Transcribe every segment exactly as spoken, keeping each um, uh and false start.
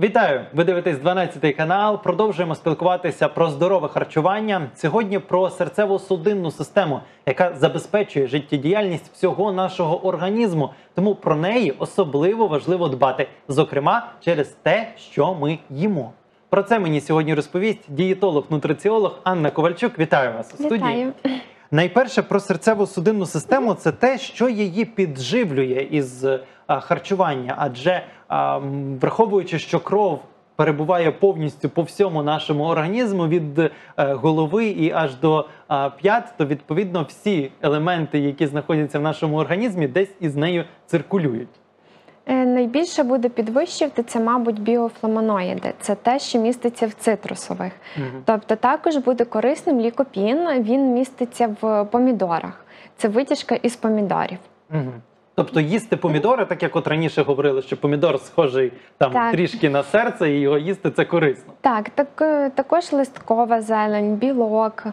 Вітаю! Ви дивитесь дванадцятий канал. Продовжуємо спілкуватися про здорове харчування. Сьогодні про серцево-судинну систему, яка забезпечує життєдіяльність всього нашого організму. Тому про неї особливо важливо дбати, зокрема через те, що ми їмо. Про це мені сьогодні розповість дієтолог-нутриціолог Анна Ковальчук. Вітаю вас у студії. Вітаю. Найперше про серцево-судинну систему – це те, що її підживлює із а, харчування. Адже а, враховуючи, що кров перебуває повністю по всьому нашому організму, від а, голови і аж до а, п'ят, то відповідно всі елементи, які знаходяться в нашому організмі, десь із нею циркулюють. Найбільше буде підвищувати це, мабуть, біофлавоноїди. Це те, що міститься в цитрусових. Угу. Тобто також буде корисним лікопін, він міститься в помідорах. Це витяжка із помідорів. Угу. Тобто їсти помідори, так як от раніше говорили, що помідор схожий там так. трішки на серце, і його їсти – це корисно. Так, так, також листкова зелень, білок,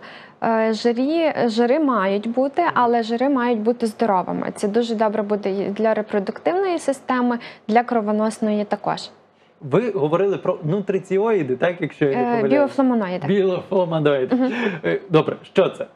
жирі, жири мають бути, але жири мають бути здоровими. Це дуже добре буде для репродуктивної системи, для кровоносної також. Ви говорили про нутриціоїди, так, якщо я не помиляюсь? Біофлавоноїди. Біофлавоноїди. Угу. Добре, що це?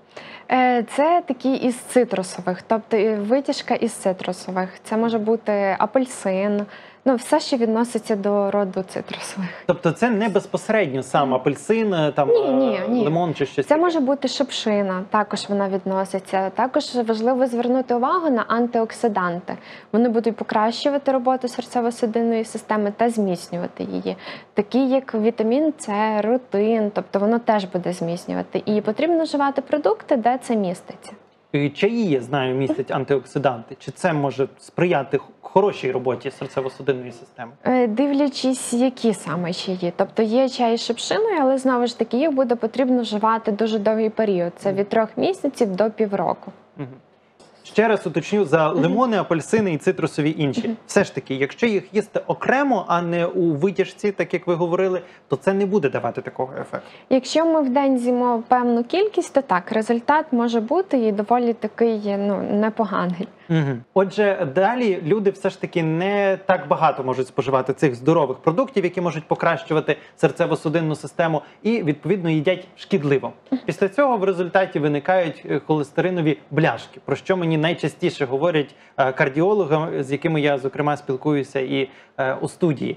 Це такі із цитрусових, тобто витяжка із цитрусових. Це може бути апельсин, ну все, що відноситься до роду цитрусових. Тобто це не безпосередньо сам апельсин, там, ні, ні, ні. лимон чи щось Це таке? може бути шипшина, також вона відноситься. Також важливо звернути увагу на антиоксиданти. Вони будуть покращувати роботу серцево-судинної системи та зміцнювати її. Такі як вітамін С, рутин, тобто воно теж буде зміцнювати. І потрібно вживати продукти, де це міститься. Чаї, я знаю, містять антиоксиданти. Чи це може сприяти хорошій роботі серцево-судинної системи? Дивлячись, які саме чаї. Тобто є чай з шипшиною, але знову ж таки їх буде потрібно вживати дуже довгий період. Це від трьох місяців до півроку. Угу. Ще раз уточню, за лимони, апельсини і цитрусові інші. Uh-huh. Все ж таки, якщо їх їсти окремо, а не у витяжці, так як ви говорили, то це не буде давати такого ефекту. Якщо ми в день з'їмо певну кількість, то так, результат може бути і доволі такий, ну, непоганий. Угу. Отже, далі люди все ж таки не так багато можуть споживати цих здорових продуктів, які можуть покращувати серцево-судинну систему, і, відповідно, їдять шкідливо. Після цього в результаті виникають холестеринові бляшки, про що мені найчастіше говорять кардіологи, з якими я, зокрема, спілкуюся і у студії.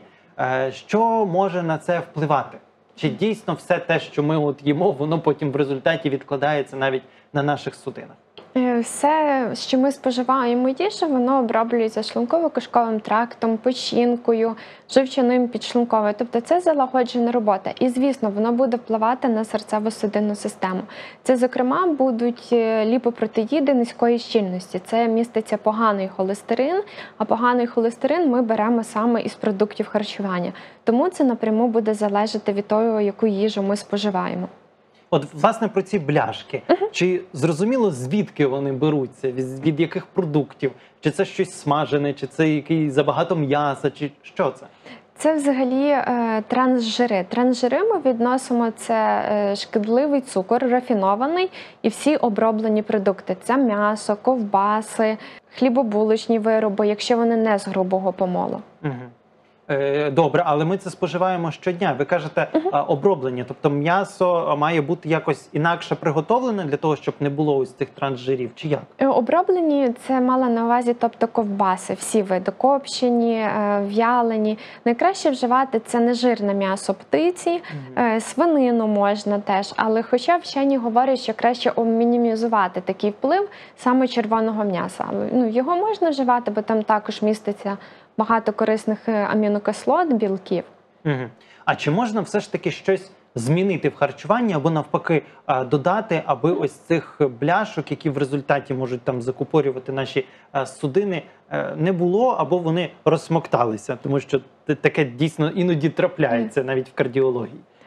Що може на це впливати? Чи дійсно все те, що ми от їмо, воно потім в результаті відкладається навіть на наших судинах? Все, що ми споживаємо їжу, воно оброблюється шлунково-кишковим трактом, печінкою, жовчним підшлунковою. Тобто це залагоджена робота. І, звісно, воно буде впливати на серцево-судинну систему. Це, зокрема, будуть ліпопротеїди низької щільності. Це міститься поганий холестерин, а поганий холестерин ми беремо саме із продуктів харчування. Тому це напряму буде залежати від того, яку їжу ми споживаємо. От, власне, про ці бляшки. Uh-huh. Чи зрозуміло, звідки вони беруться? Від, від яких продуктів? Чи це щось смажене, чи це який забагато м'яса, чи що це? Це взагалі е, трансжири. Трансжири ми відносимо, це е, шкідливий цукор, рафінований і всі оброблені продукти. Це м'ясо, ковбаси, хлібобулочні вироби, якщо вони не з грубого помолу. Uh-huh. Добре, але ми це споживаємо щодня. Ви кажете, uh-huh. оброблення, тобто м'ясо має бути якось інакше приготовлене для того, щоб не було ось цих трансжирів, чи як? Оброблені – це мала на увазі, тобто ковбаси, всі види, копчені, в'ялені. Найкраще вживати це нежирне м'ясо птиці, uh-huh. свинину можна теж, але хоча вчені говорять, що краще мінімізувати такий вплив саме червоного м'яса. Ну, його можна вживати, бо там також міститься багато корисних амінокислот, білків. Угу. А чи можна все ж таки щось змінити в харчуванні або навпаки додати, аби ось цих бляшок, які в результаті можуть там закупорювати наші судини, не було, або вони розсмокталися? Тому що таке дійсно іноді трапляється навіть в кардіології.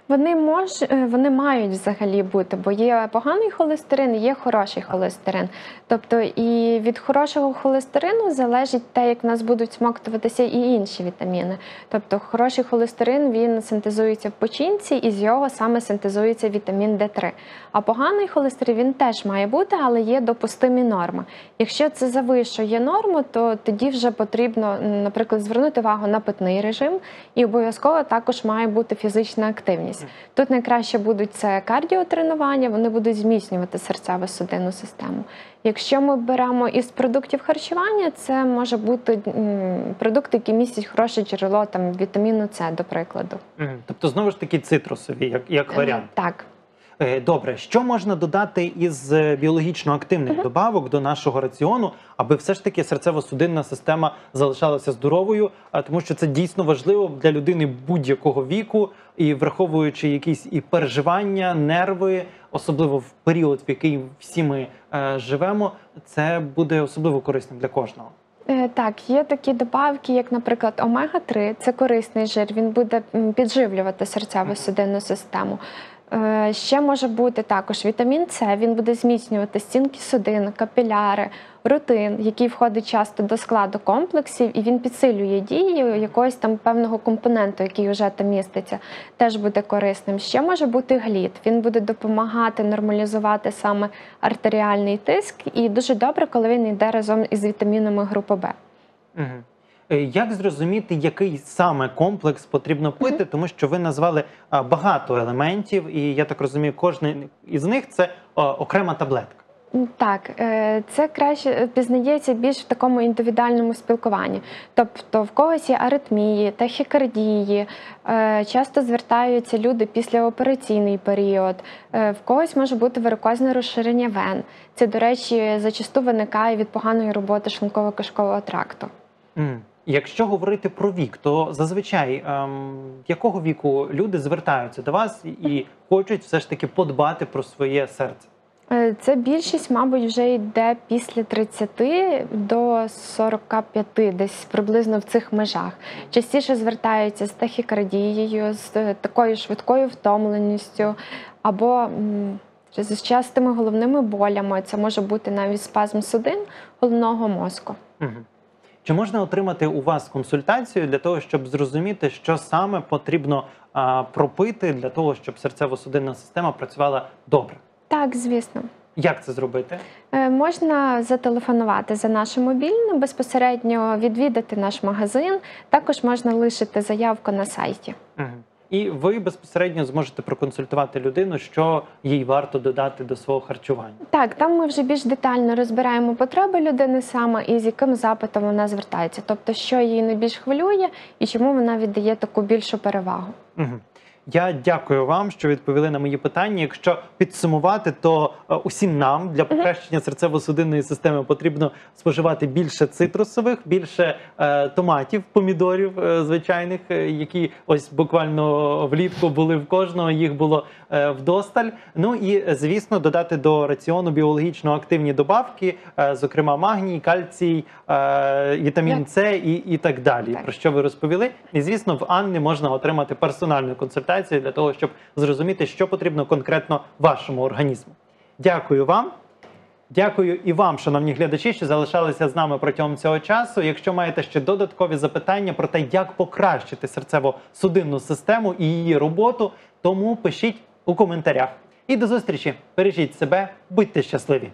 Вони мож, е, вони мають взагалі бути, бо є поганий холестерин, є хороший холестерин. Тобто і від хорошого холестерину залежить те, як в нас будуть смоктуватися і інші вітаміни. Тобто хороший холестерин, він синтезується в печінці, і з його саме синтезується вітамін Д три. А поганий холестерин, він теж має бути, але є допустимі норми. Якщо це завищує норму, то тоді вже потрібно, наприклад, звернути увагу на питний режим, і обов'язково також має бути фізична активність. Тут найкраще будуть це кардіотренування, вони будуть зміцнювати серцево-судинну систему. Якщо ми беремо із продуктів харчування, це може бути м, продукти, які містять хороше джерело там, вітаміну С, до прикладу. Мгм. Тобто, знову ж таки, цитрусові, як, як варіант. Е, Так. Е, Добре, що можна додати із е, біологічно активних Мгм. добавок до нашого раціону, аби все ж таки серцево-судинна система залишалася здоровою, а тому що це дійсно важливо для людини будь-якого віку, і враховуючи якісь і переживання, нерви, особливо в період, в який всі ми е, живемо, це буде особливо корисним для кожного. Е, Так, є такі добавки, як, наприклад, омега три, це корисний жир, він буде м, підживлювати серцево-судинну систему. Е, Ще може бути також вітамін С, він буде зміцнювати стінки судин, капіляри, рутин, який входить часто до складу комплексів, і він підсилює дію якогось там певного компоненту, який вже там міститься, теж буде корисним. Ще може бути глід, він буде допомагати нормалізувати саме артеріальний тиск, і дуже добре, коли він йде разом із вітамінами групи Б. Мгм. Е, Як зрозуміти, який саме комплекс потрібно пити, тому що ви назвали а, багато елементів, і я так розумію, кожен із них це а, окрема таблетка. Так, е, це краще пізнається більш в такому індивідуальному спілкуванні. Тобто в когось є аритмії, тахікардії, е, часто звертаються люди післяопераційний період, е, в когось може бути варикозне розширення вен. Це, до речі, зачасту виникає від поганої роботи шлунково-кишкового тракту. М. Якщо говорити про вік, то зазвичай ем, якого віку люди звертаються до вас і хочуть все ж таки подбати про своє серце? Е, Це більшість, мабуть, вже йде після тридцяти до сорока п'яти, десь приблизно в цих межах. Частіше звертаються з тахікардією, з е, такою швидкою втомленістю, або м, з частими головними болями. Це може бути навіть спазм судин головного мозку. Мгм. Чи можна отримати у вас консультацію для того, щоб зрозуміти, що саме потрібно а, пропити для того, щоб серцево-судинна система працювала добре? Так, звісно. Як це зробити? Е, Можна зателефонувати за нашим мобільним, безпосередньо відвідати наш магазин. Також можна лишити заявку на сайті. Мгм. І ви безпосередньо зможете проконсультувати людину, що їй варто додати до свого харчування. Так, там ми вже більш детально розбираємо потреби людини саме і з яким запитом вона звертається. Тобто, що її найбільш хвилює і чому вона віддає таку більшу перевагу. Мгм. Я дякую вам, що відповіли на мої питання. Якщо підсумувати, то е, усім нам для покращення серцево-судинної системи потрібно споживати більше цитрусових, більше е, томатів, помідорів е, звичайних, е, які ось буквально влітку були в кожного, їх було е, вдосталь. Ну і, звісно, додати до раціону біологічно активні добавки, е, зокрема магній, кальцій, е, вітамін С і, і так далі, Так. про що ви розповіли. І, звісно, в Анни можна отримати персональну консультацію для того, щоб зрозуміти, що потрібно конкретно вашому організму. Дякую вам. Дякую і вам, шановні глядачі, що залишалися з нами протягом цього часу. Якщо маєте ще додаткові запитання про те, як покращити серцево-судинну систему і її роботу, тому пишіть у коментарях. І до зустрічі. Бережіть себе, будьте щасливі.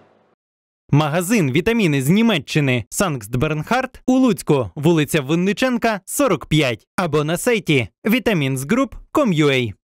Магазин «Вітаміни» з Німеччини Санкт-Бернхард у Луцьку, вулиця Винниченка, сорок п'ять. Або на сайті vitamins group крапка com крапка ua.